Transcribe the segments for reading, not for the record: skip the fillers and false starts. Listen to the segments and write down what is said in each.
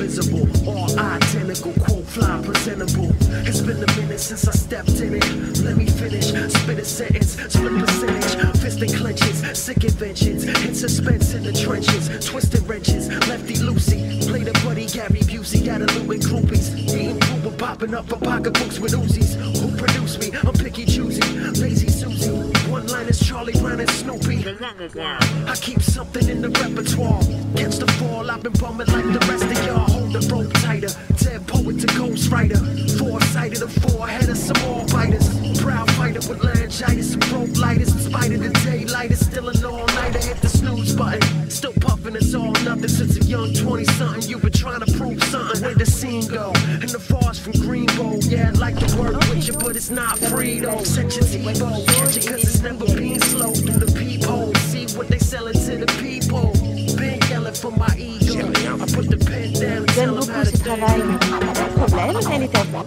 invisible, all identical, quote fly presentable. It's been a minute since I stepped in it. Let me finish, spit a sentence, split percentage, fist and clenches, sick inventions, in suspense in the trenches, twisted wrenches, lefty loosey, played a buddy Gary Busey, got a looting groupies, eating poop, popping up for pocketbooks with Uzis. Who produced me? I'm picky choosy, lazy Susie. One line is Charlie Brown and Snoopy. I keep something in the repertoire. Catch the fall, I've been bumming like the rest of y'all. Hold the rope tighter, dead poet to ghost writer. Foresighted, a forehead of some all biters. Proud fighter with laryngitis and broke lighters. In spite of the daylight, it's still an all-nighter. Hit the snooze button. Still puffing, it's all nothing. Since a young 20-something, you've been trying to prove something. Where the scene go? And the forest from Greenbow. Yeah, I'd like to work with you, but it's not free though. Set your TiVo, catch it cause it's never been slow. Through the peephole, see what they selling to the people. Been yelling for my ego. I put the pen down and tell them how to do it. Pas de problème, elle est à vous.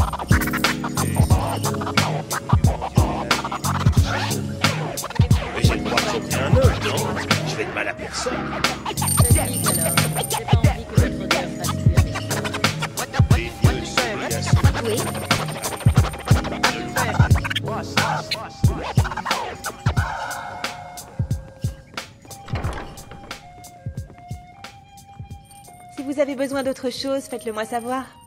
Mais j'ai le droit de sauter un œuf, non? Je fais de mal à personne. Oui. Si vous avez besoin d'autre chose, faites-le moi savoir.